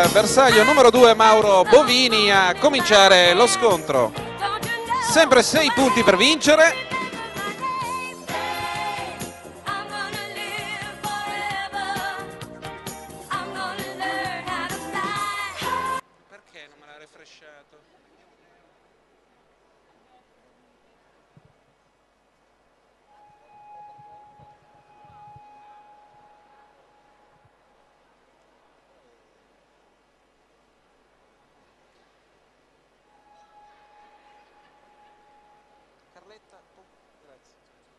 bersaglio numero 2 Mauro Bovini a cominciare lo scontro. Sempre 6 punti per vincere. Perché non me l'ha refresciato? Carletta, grazie.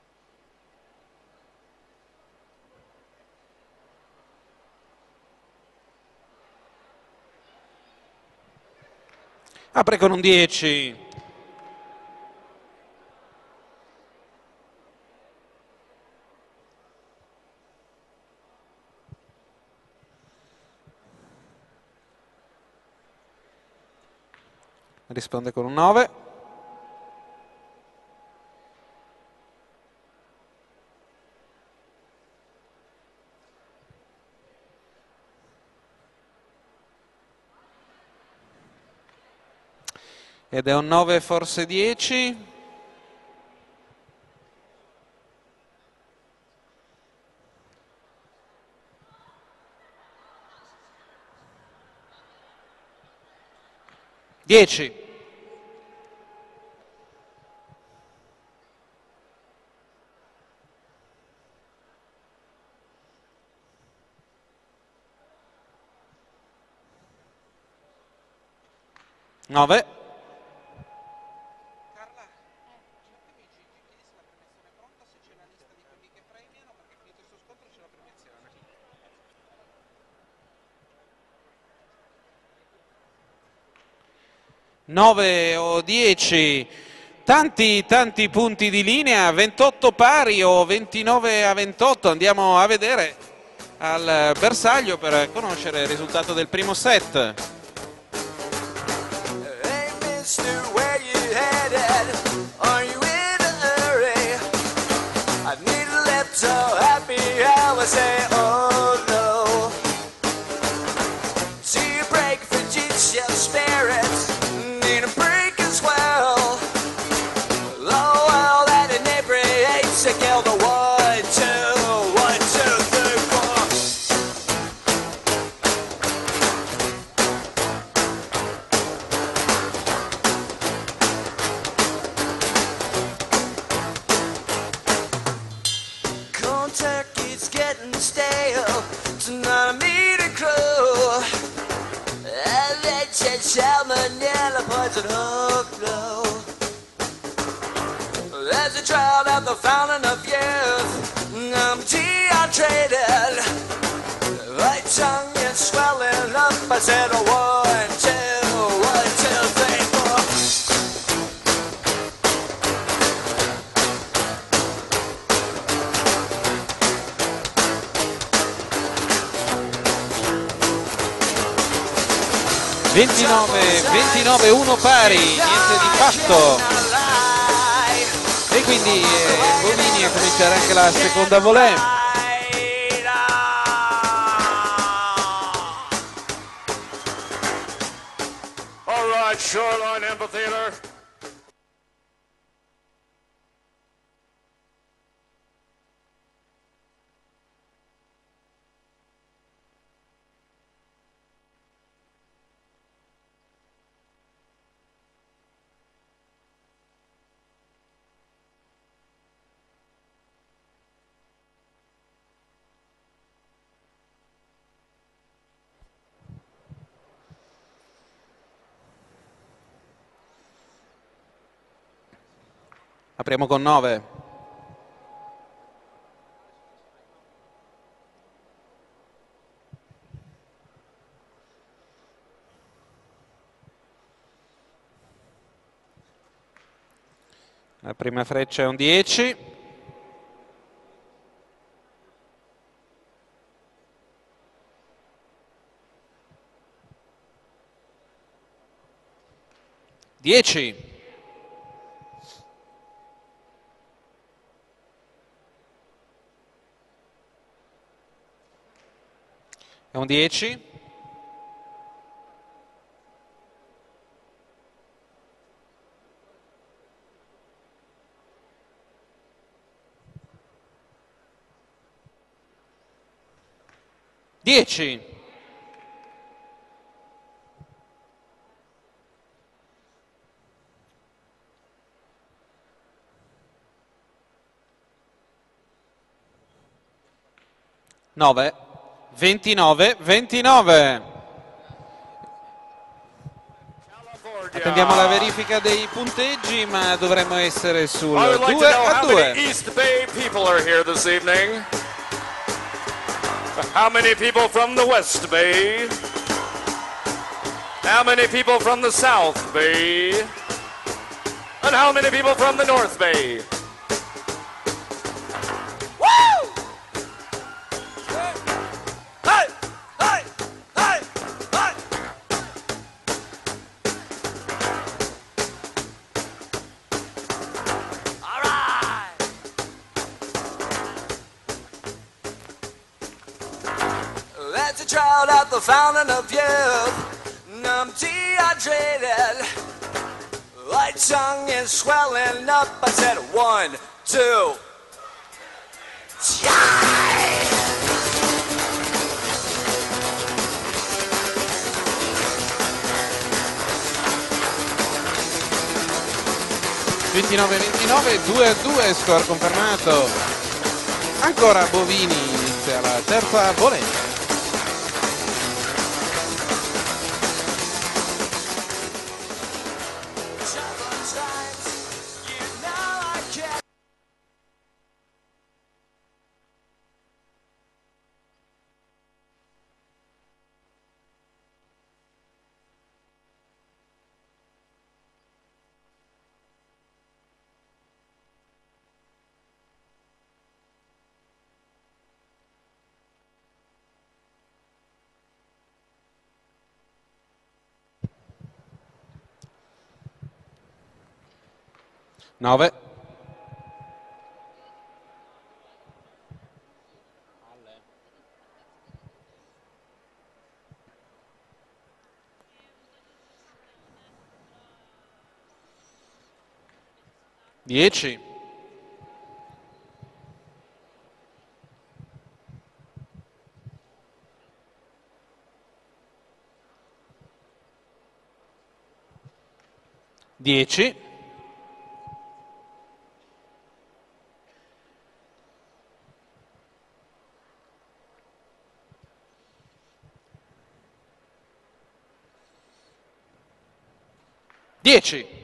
Apre con un 10. Risponde con un 9. Ed è un 9 forse 10. Dieci. Nove. Carla, chiedi se la premiazione è pronta, se c'è la lista di quelli che premiano, perché finito il suo scontro c'è la premiazione. 9 o 10, tanti punti di linea, 28 pari o 29 a 28, andiamo a vedere al bersaglio per conoscere il risultato del primo set. Hey mister, where you headed? Are you in a hurry? I need a little happy hour, say oh no. See you break for your spirits, need a break as well. Oh well, that inebriates to kill the 1, 2, 1, 2, 3, 4. Kentucky's getting stale, tonight I meet a crew. I bet you salmonella poison hook low. There's a child at the fountain of youth, I'm dehydrated. Right tongue is swelling up, I said 1, 2, 1, 2, 3, 4. Ventinove 1 pari, niente di fatto. E quindi Bovini a cominciare anche la seconda volée. All right, Shoreline Amphitheater. Apriamo con 9. La prima freccia è un 10. Dieci. È un 10. 10. 9, 29, 29. Attendiamo la verifica dei punteggi, ma dovremmo essere sul I would like to 2 know a how 2. many East Bay people are here this evening. How many people from the West Bay? How many people from the South Bay? And how many people from the North Bay? Woo! Hey! Hey! Hey! Hey! All right! That's a child at the fountain of youth. I'm dehydrated. My tongue is swelling up. I said 1, 2. Yay! 29-29, 2 a 2, score confermato. Ancora Bovini, inizia la terza volée. Nove. Dieci. Dieci. 10.